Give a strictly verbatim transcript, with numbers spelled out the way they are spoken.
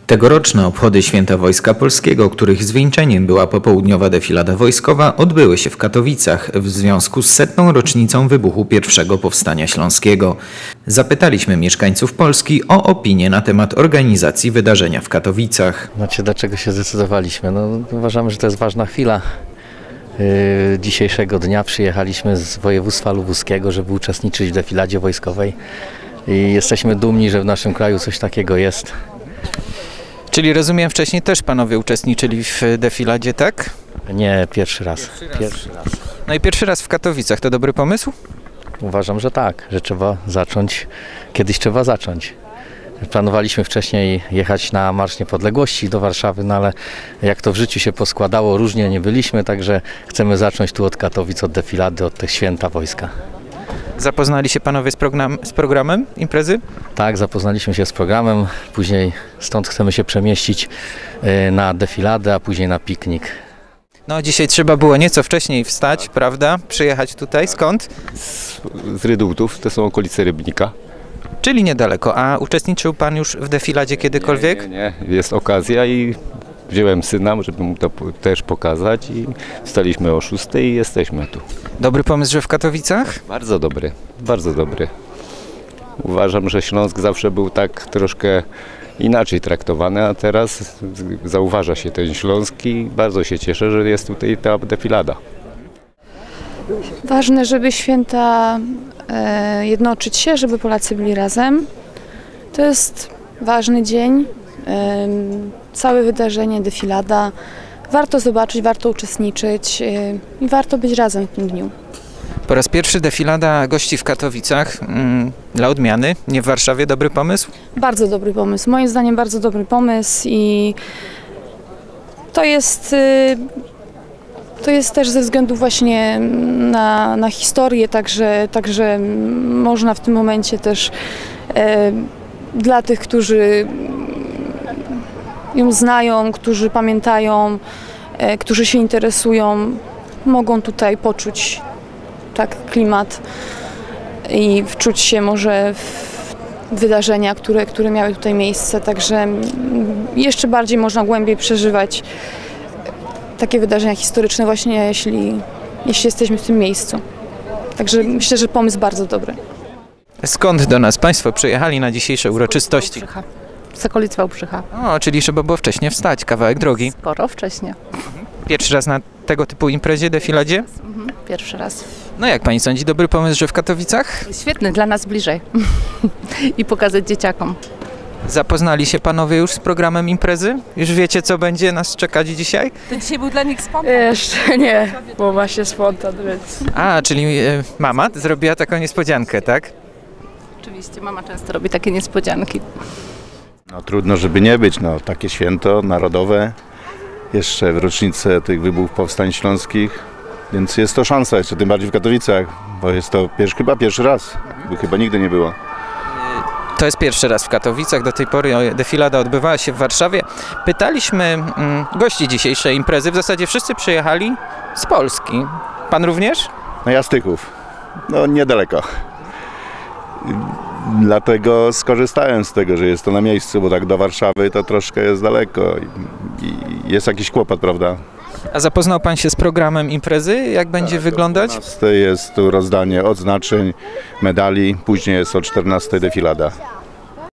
Tegoroczne obchody Święta Wojska Polskiego, których zwieńczeniem była popołudniowa defilada wojskowa, odbyły się w Katowicach w związku z setną rocznicą wybuchu pierwszego Powstania Śląskiego. Zapytaliśmy mieszkańców Polski o opinię na temat organizacji wydarzenia w Katowicach. Znaczy, dlaczego się zdecydowaliśmy? No, uważamy, że to jest ważna chwila. Yy, dzisiejszego dnia przyjechaliśmy z województwa lubuskiego, żeby uczestniczyć w defiladzie wojskowej i jesteśmy dumni, że w naszym kraju coś takiego jest. Czyli rozumiem, wcześniej też panowie uczestniczyli w defiladzie, tak? Nie, pierwszy raz. Pierwszy raz. Pierwszy raz. No i pierwszy raz w Katowicach, to dobry pomysł? Uważam, że tak, że trzeba zacząć, kiedyś trzeba zacząć. Planowaliśmy wcześniej jechać na Marsz Niepodległości do Warszawy, no ale jak to w życiu się poskładało, różnie nie byliśmy, także chcemy zacząć tu od Katowic, od defilady, od tych święta wojska. Zapoznali się panowie z, program, z programem imprezy? Tak, zapoznaliśmy się z programem, później stąd chcemy się przemieścić na defiladę, a później na piknik. No dzisiaj trzeba było nieco wcześniej wstać, prawda? Przyjechać tutaj, skąd? Z, z Rydutów, to są okolice Rybnika. Czyli niedaleko. A uczestniczył pan już w defiladzie kiedykolwiek? Nie, nie, nie. Jest okazja i wziąłem syna, żeby mu to też pokazać i wstaliśmy o szóstej i jesteśmy tu. Dobry pomysł, że w Katowicach? Bardzo dobry, bardzo dobry. Uważam, że Śląsk zawsze był tak troszkę inaczej traktowany, a teraz zauważa się ten Śląsk i bardzo się cieszę, że jest tutaj ta defilada. Ważne, żeby święta e, jednoczyć się, żeby Polacy byli razem. To jest ważny dzień, e, całe wydarzenie, defilada. Warto zobaczyć, warto uczestniczyć e, i warto być razem w tym dniu. Po raz pierwszy defilada gości w Katowicach. Mm, dla odmiany, nie w Warszawie. Dobry pomysł? Bardzo dobry pomysł. Moim zdaniem bardzo dobry pomysł i to jest... E, To jest też ze względu właśnie na, na historię, także, także można w tym momencie też e, dla tych, którzy ją znają, którzy pamiętają, e, którzy się interesują, mogą tutaj poczuć tak klimat i wczuć się może w wydarzenia, które, które miały tutaj miejsce, także jeszcze bardziej można głębiej przeżywać takie wydarzenia historyczne właśnie, jeśli, jeśli jesteśmy w tym miejscu. Także myślę, że pomysł bardzo dobry. Skąd do nas państwo przyjechali na dzisiejsze uroczystości? Wałbrzycha. Z okolic Wałbrzycha. O, czyli trzeba było wcześniej wstać, kawałek drogi. Sporo wcześniej. Pierwszy raz na tego typu imprezie, defiladzie? Mhm. Pierwszy raz. No jak pani sądzi, dobry pomysł, że w Katowicach? Świetny, dla nas bliżej. I pokazać dzieciakom. Zapoznali się panowie już z programem imprezy? Już wiecie, co będzie nas czekać dzisiaj? To dzisiaj był dla nich spontan. Jeszcze nie, bo ma się spontan, więc... A, czyli e, mama zrobiła taką niespodziankę, tak? Oczywiście, mama często robi takie niespodzianki. No trudno, żeby nie być, no takie święto narodowe, jeszcze w rocznicę tych wybuchów powstań śląskich, więc jest to szansa, jeszcze tym bardziej w Katowicach, bo jest to pierwszy, chyba pierwszy raz, bo chyba nigdy nie było. To jest pierwszy raz w Katowicach, do tej pory defilada odbywała się w Warszawie. Pytaliśmy mm, gości dzisiejszej imprezy, w zasadzie wszyscy przyjechali z Polski. Pan również? No ja z Tychów, no niedaleko. Dlatego skorzystałem z tego, że jest to na miejscu, bo tak do Warszawy to troszkę jest daleko i, i jest jakiś kłopot, prawda? A zapoznał pan się z programem imprezy? Jak będzie tak, wyglądać? O dwunastej jest tu rozdanie odznaczeń, medali, później jest o czternastej defilada.